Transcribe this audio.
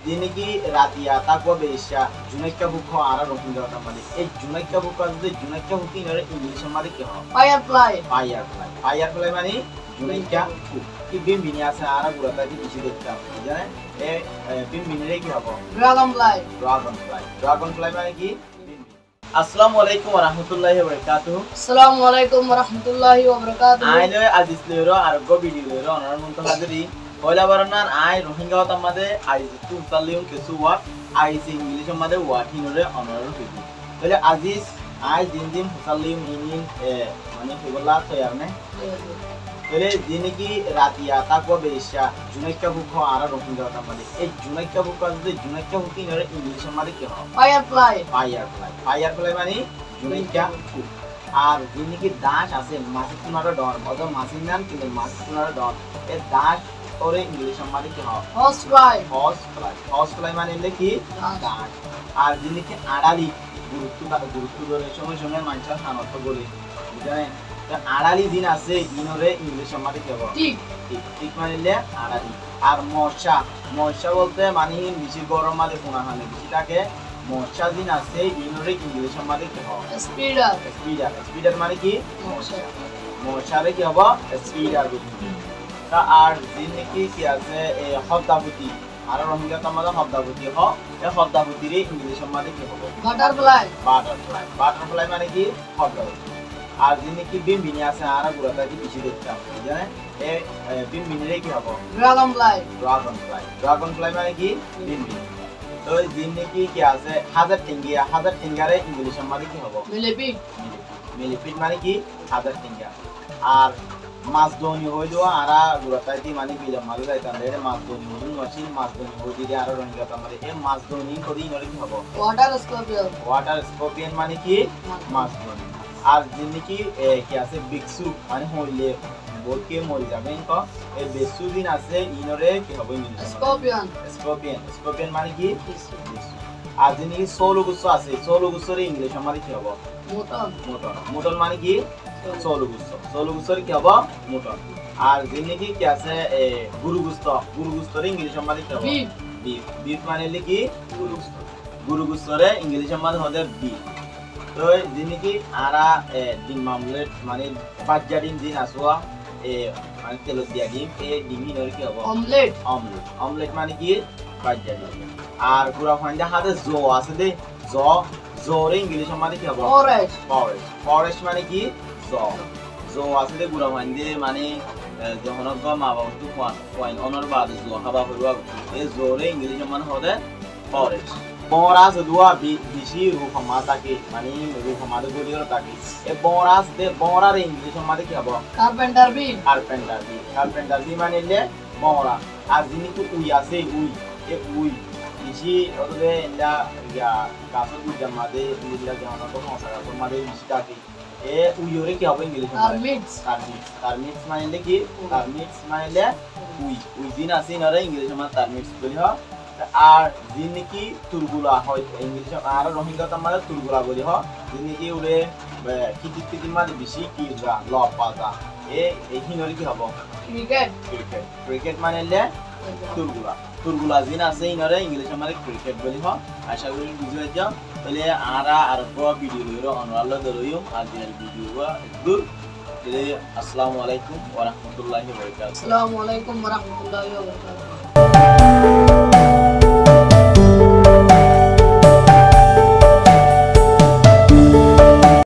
Diniki Ratia, Takwa Besha, Junaka Buko, Ara Rohingya Tamari. A Junaka Buko, the Junaka Buki in English Mariko. Firefly. Firefly. Firefly money, Junaka Book. If Biminia Sara Gurata, which is a Biminiki Habo. Dragonfly. Dragonfly. Dragonfly money. Assalamualaikum warahmatullahi wabarakatuh. Assalamualaikum warahmatullahi wabarakatuh. I know as this lero argo video lero on Muntahadri. Hola Baranan, I Rohingya Tamade, I two Salium Kesuwa, I see English mother what he know on our video. Well, Aziz, I Dindim Salim in Mani Fibula Toyarne. Well, Diniki Ratia, Takwa Besha, Junaka Buko, Ara Rohingya Tamade, a Junaka Buko, the Junaka Buki in English Mariko. Firefly. Firefly. Firefly money, Junaka Book. আর যিনিকি দাস আছে মাসিকুনার ডন অথবা মাসিনান কিন্তু মাসিকুনার ডন এই দাস ওরে English মানে কি হয় Horsefly. হর্সফ্লাই মানে কি দাস আর যিনিকি আড়ালি গুরুত্ব ধরে সময় সময় মানুষের সামর্থ্য বলে বুঝলেন আড়ালি দিন আছে ইনরে ইংলিশ মানে কি হবে ঠিক ঠিক মানে আড়ালি আর মশা বলতে মানে বেশি গরম মানে কোনা হয় বেশিটাকে মশা দিন আছে ইনরে ইংলিশ মানে কি হবে স্পিডার মানে কি মশারে কি হবে স্পিডার তা আর দিনে কি আছে হদ্দাবতী আর রোহিঙ্গা তামাদা হদ্দাবতী হ এই হদ্দাবতীর ইংলিশ মানে কি হবে বাটারফ্লাই মানে কি হদ্দাবতী আর দিনে কি বিমবিনি আছে আর গুড়াটা কি বেশি দেখতে হবে জানেন এই বিমবিনিরে কি হবে ড্রাগনফ্লাই মানে কি বিমবিনি তো দিনে কি আছে হাজার টিঙ্গিয়ারে ইংলিশ মানে কি হবে মিলিপিড মানে কি হাজার টিঙ্গিয়া আর মাছদনি হই যাওয়া আরা গুড়াটাইতি মানে বিলম মালে যাইতাম রে মাছদনি হই নছি মাছদনি হই দিলে আর রঙিয়া তামারে এই মাছদনি করি ইনরে কি হবে ওয়াটার স্কর্পিয়ন মানে কি মাছদনি আর দিনে কি আছে বিক্সু মানে হইলে বলকে মরি যাবে তো এই বেসু দিন আছে ইনরে কি হবে ইংলিশ স্কর্পিয়ন মানে কি আর দিনে কি সোলগুস আছে সোলগুসরে ইংলিশ মানে কি হবে মোটন মানে কি সোলগুসরে কি হবে মোটন আর দিনে কি আছে গুরুগুস্তরে ইংলিশ মানে কি হবে বিফ মানে কি গুরুগুস্তরে ইংলিশ মানে হবে বিফ তো দিনে কি আরা ডিম মামলেট মানে বাজ্জা ডিম দিন আসুয়া মানে তেল দিয়া ডিম এই ডিমি নর কি হবে অমলেট মানে কি বাজ্জা ডিম আর পুরা ফান্ডা হাতে জো আছে দে জোরে ইংলিশ মানে কি হবে ফরেস্ট মানে কি জো আছে দে পুরা ফান্ডে মানে যখন গো মা বাবা তো পয়েন্ট অনর বাদ জো হাবা হইবা এই জোরে ইংলিশ মানে হবে ফরেস্ট বরাস দুয়া বিশি রুফমা থাকে মানে রুফমা দে গলির থাকে এই বরার ইংলিশ মানে কি হবে কার্পেন্টার বি মানে লে বরা আর যিনি তো উই আছে উই বেশি ওদের এটা গাছের দুধ জামাতে দিলা জামানো তো মশলা মারে বেশি থাকে এ উইরে কি হবে ইংলিশ টার্মিটস মানে কি টার্মিটস মানে উই দিন আছে নরে ইংলিশ মানে টার্মিটস বলি হয় আর যিনি কি তুরগুলা হয় ইংলিশ আর রোহিঙ্গা তামারে তুরগুলা বলি হয় যিনি কি উড়ে কিটি মানে বেশি কি লব পাতা এই হিনরে কি হবে ক্রিকেট মানে লে তুরগুলা জিন আছে ইনরে ইংলিশ মানে ক্রিকেট বলি হয় আশা করি বুঝে যাও তাহলে আর ভিডিও লইরো অনরালো দরইম আর দিনের ভিডিও দূর আসসালামু আলাইকুম ওয়া রাহমাতুল্লাহি ওয়া বারাকাতুহু